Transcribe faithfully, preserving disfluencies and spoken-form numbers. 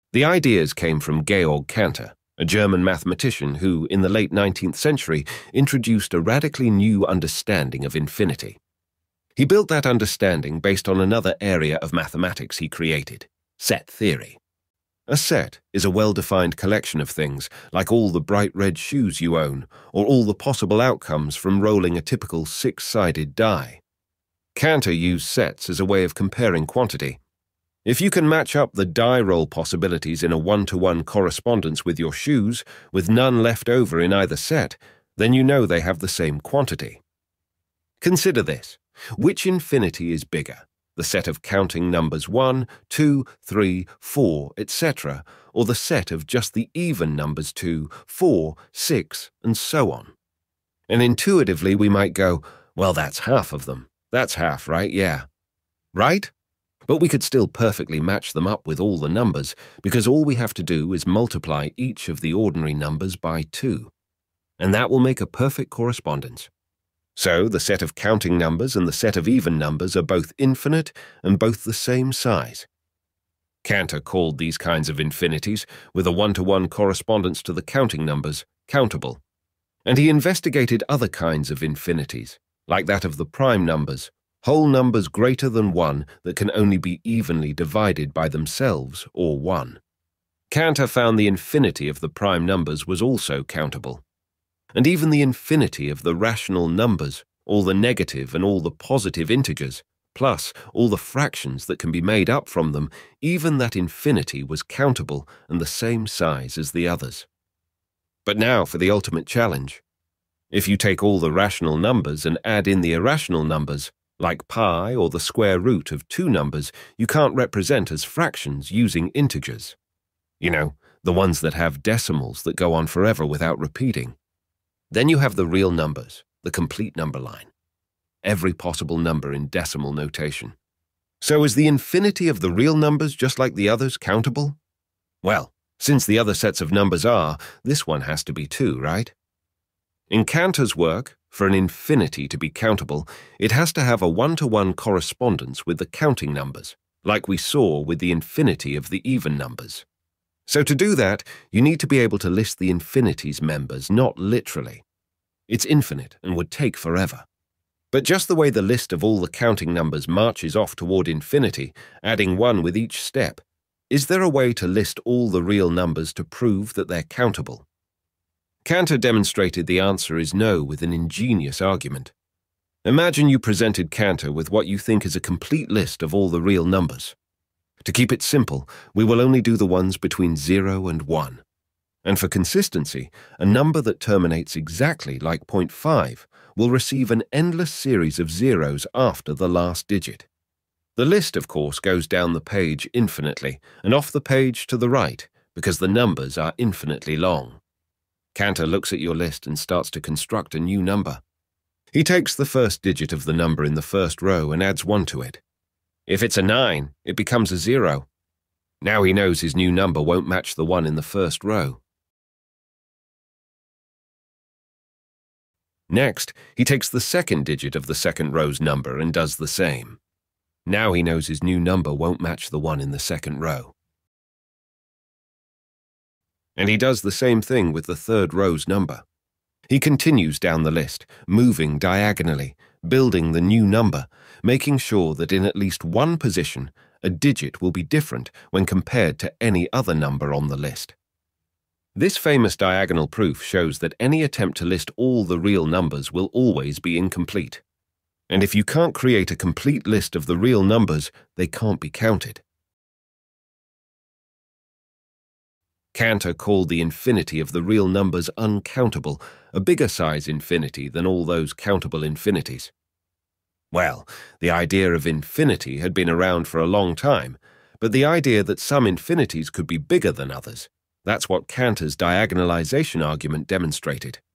The ideas came from Georg Cantor, a German mathematician who, in the late nineteenth century, introduced a radically new understanding of infinity. He built that understanding based on another area of mathematics he created, set theory. A set is a well-defined collection of things, like all the bright red shoes you own, or all the possible outcomes from rolling a typical six-sided die. Cantor used sets as a way of comparing quantity. If you can match up the die roll possibilities in a one-to-one correspondence with your shoes, with none left over in either set, then you know they have the same quantity. Consider this. Which infinity is bigger? The set of counting numbers one, two, three, four, et cetera, or the set of just the even numbers two, four, six, and so on? And intuitively we might go, well, that's half of them. That's half, right? Yeah. Right? But we could still perfectly match them up with all the numbers, because all we have to do is multiply each of the ordinary numbers by two. And that will make a perfect correspondence. So the set of counting numbers and the set of even numbers are both infinite and both the same size. Cantor called these kinds of infinities, with a one-to-one correspondence to the counting numbers, countable. And he investigated other kinds of infinities, like that of the prime numbers, whole numbers greater than one that can only be evenly divided by themselves or one. Cantor found the infinity of the prime numbers was also countable. And even the infinity of the rational numbers, all the negative and all the positive integers, plus all the fractions that can be made up from them, even that infinity was countable and the same size as the others. But now for the ultimate challenge. If you take all the rational numbers and add in the irrational numbers, like pi or the square root of two numbers, you can't represent as fractions using integers. You know, the ones that have decimals that go on forever without repeating. Then you have the real numbers, the complete number line. Every possible number in decimal notation. So is the infinity of the real numbers just like the others countable? Well, since the other sets of numbers are, this one has to be too, right? In Cantor's work, for an infinity to be countable, it has to have a one-to-one correspondence with the counting numbers, like we saw with the infinity of the even numbers. So to do that, you need to be able to list the infinity's members, not literally. It's infinite and would take forever. But just the way the list of all the counting numbers marches off toward infinity, adding one with each step, is there a way to list all the real numbers to prove that they're countable? Cantor demonstrated the answer is no with an ingenious argument. Imagine you presented Cantor with what you think is a complete list of all the real numbers. To keep it simple, we will only do the ones between zero and one. And for consistency, a number that terminates exactly like zero point five will receive an endless series of zeros after the last digit. The list, of course, goes down the page infinitely and off the page to the right because the numbers are infinitely long. Cantor looks at your list and starts to construct a new number. He takes the first digit of the number in the first row and adds one to it. If it's a nine, it becomes a zero. Now he knows his new number won't match the one in the first row. Next, he takes the second digit of the second row's number and does the same. Now he knows his new number won't match the one in the second row. And he does the same thing with the third row's number. He continues down the list, moving diagonally, building the new number, making sure that in at least one position, a digit will be different when compared to any other number on the list. This famous diagonal proof shows that any attempt to list all the real numbers will always be incomplete. And if you can't create a complete list of the real numbers, they can't be counted. Cantor called the infinity of the real numbers uncountable, a bigger size infinity than all those countable infinities. Well, the idea of infinity had been around for a long time, but the idea that some infinities could be bigger than others, that's what Cantor's diagonalization argument demonstrated.